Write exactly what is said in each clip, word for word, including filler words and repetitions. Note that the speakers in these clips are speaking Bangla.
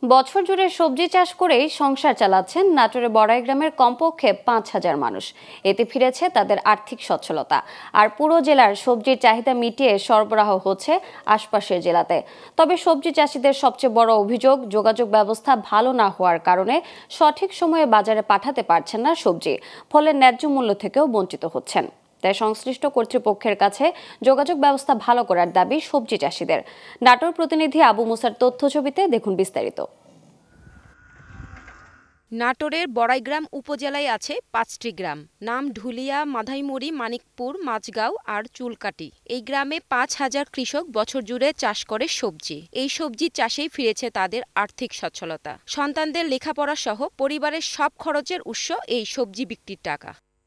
বছর জুড়ে সবজি চাষ করেই সংসার চালাচ্ছেন নাটোরের বড়াই গ্রামের কমপক্ষে পাঁচ হাজার মানুষ। এতে ফিরেছে তাদের আর্থিক সচ্ছলতা। আর পুরো জেলার সবজির চাহিদা মিটিয়ে সরবরাহ হচ্ছে আশপাশের জেলাতে। তবে সবজি চাষিদের সবচেয়ে বড় অভিযোগ, যোগাযোগ ব্যবস্থা ভালো না হওয়ার কারণে সঠিক সময়ে বাজারে পাঠাতে পারছেন না সবজি, ফলে ন্যায্য মূল্য থেকেও বঞ্চিত হচ্ছেন। তাই সংশ্লিষ্ট কর্তৃপক্ষের কাছে যোগাযোগ ব্যবস্থা ভালো করার দাবি সবজি চাষিদের। নাটোর প্রতিনিধি আবু মুসার তথ্য ছবিতে দেখুন বিস্তারিত। নাটোরের বড়াইগ্রাম উপজেলায় আছে পাঁচটি গ্রাম। নাম ঢুলিয়া, মাধাইমুড়ি, মানিকপুর, মাঝগাঁও আর চুলকাটি। এই গ্রামে পাঁচ হাজার কৃষক বছর জুড়ে চাষ করে সবজি। এই সবজি চাষেই ফিরেছে তাদের আর্থিক সচ্ছলতা। সন্তানদের লেখাপড়া সহ পরিবারের সব খরচের উৎস এই সবজি বিক্রির টাকা।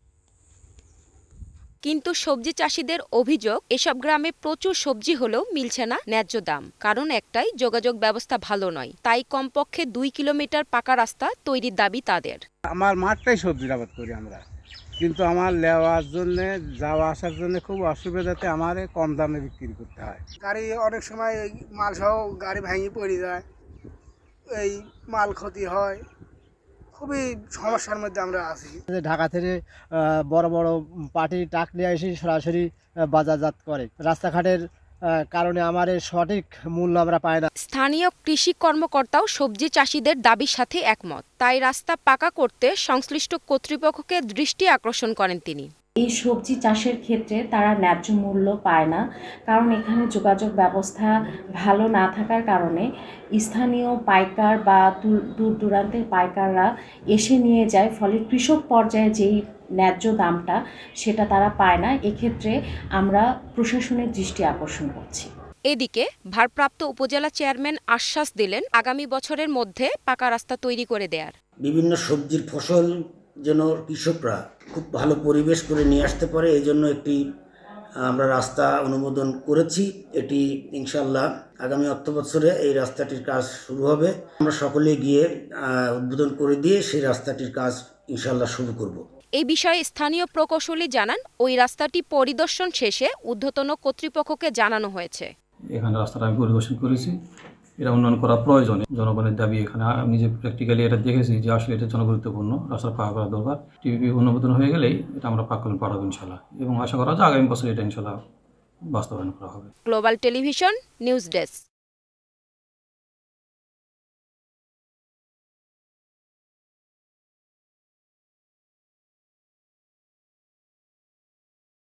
কিন্তু সবজি চাষিদের অভিযোগ, এসব গ্রামে প্রচুর সবজি হলেও মিলছে না ন্যায্য দাম। কারণ একটাই, যোগাযোগ ব্যবস্থা ভালো নয়। তাই কমপক্ষে দুই কিলোমিটার পাকা রাস্তা তৈরির দাবি তাদের। আমার মাঠটাই সবজির আবাদ করি আমরা, কিন্তু আমার নেওয়ার জন্য, যাওয়া আসার জন্য খুব অসুবিধাতে আমার কম দামে বিক্রি করতে হয়। গাড়ি অনেক সময় মাল সহ গাড়ি ভেঙে পড়ে যায়, এই মাল ক্ষতি হয়, খুবই সমস্যার মধ্যে আমরা আছি। ঢাকা থেকে বড় বড় পার্টি ট্রাক নিয়ে এসে সরাসরি বাজারজাত করে। রাস্তাঘাটের কারণে আমার সঠিক মূল্য আমরা পাই না। স্থানীয় কৃষি কর্মকর্তাও সবজি চাষিদের দাবির সাথে একমত। তাই রাস্তা পাকা করতে সংশ্লিষ্ট কর্তৃপক্ষকে দৃষ্টি আকর্ষণ করেন তিনি। এই সবজি চাষের ক্ষেত্রে তারা ন্যায্য মূল্য পায় না, কারণ এখানে যোগাযোগ ব্যবস্থা ভালো না থাকার কারণে স্থানীয় পাইকার বা দূর দূরান্তের পাইকাররা এসে নিয়ে যায়, ফলে কৃষক পর্যায়ে যেই ন্যায্য দামটা সেটা তারা পায় না। এক্ষেত্রে আমরা প্রশাসনের দৃষ্টি আকর্ষণ করছি। এদিকে ভারপ্রাপ্ত উপজেলা চেয়ারম্যান আশ্বাস দিলেন আগামী বছরের মধ্যে পাকা রাস্তা তৈরি করে দেয়ার। বিভিন্ন সবজির ফসল যেন কৃষকরা খুব ভালো পরিবেশ করে নিয়ে আসতে পারে, এই জন্য একটি আমরা রাস্তা অনুমোদন করেছি। এটি ইনশাল্লাহ আগামী অর্থ বছরে এই রাস্তাটির কাজ শুরু হবে। আমরা সকলে গিয়ে উদ্বোধন করে দিয়ে সেই রাস্তাটির কাজ ইনশাল্লাহ শুরু করব। এই বিষয়ে স্থানীয় প্রকৌশলী জানান, ওই রাস্তাটি পরিদর্শন শেষে ঊর্ধ্বতন কর্তৃপক্ষকে জানানো হয়েছে। এখানে রাস্তাটা আমি পরিদর্শন করেছি, এটা উন্নয়ন করা প্রয়োজন। জনগণের দাবি, এখানে আমি নিজে প্র্যাকটিক্যালি এটা দেখেছি যে আসলে এটা জনগুরুত্বপূর্ণ। রাস্তা পাকা করা দরকার। টিভি অনুমোদন হয়ে গেলেই এটা আমরা পাকানো পাঠাবো ইনশাল্লাহ, এবং আশা করা যায় আগামী বছর এটা ইনশাল্লাহ বাস্তবায়ন করা হবে। Global television news desk.